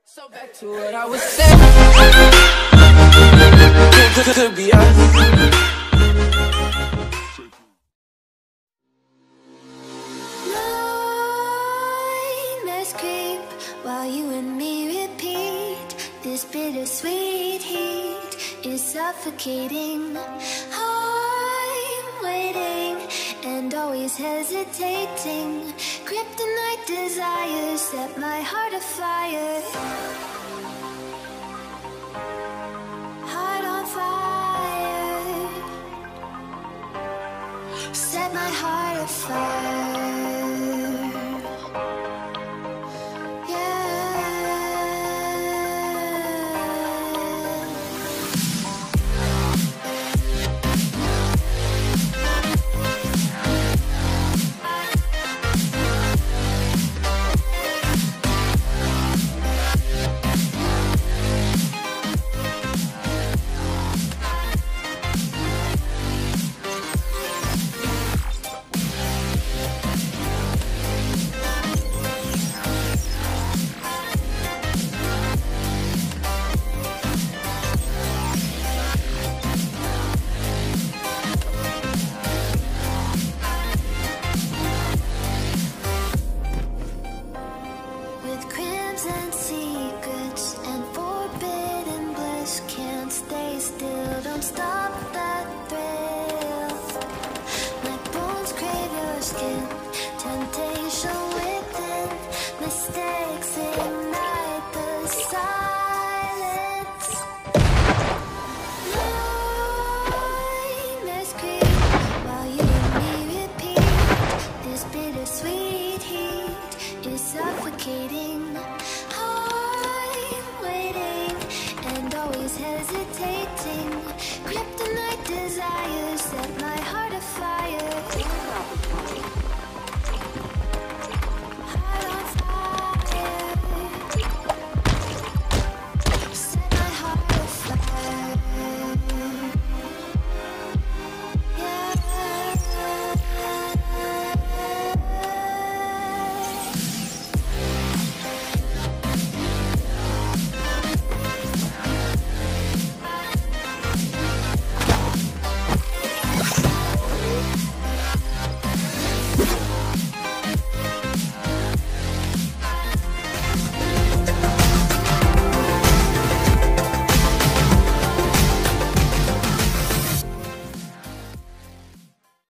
So back to what I was saying. Could be us. Nightmares creep while you and me repeat. This bittersweet heat is suffocating. I'm waiting and always hesitating. Kryptonite desires set my heart afire. Heart on fire. Set my heart afire. And secrets and forbidden bliss, can't stay still, don't stop that thrill. My bones crave your skin, temptation within, mistakes ignite the sun.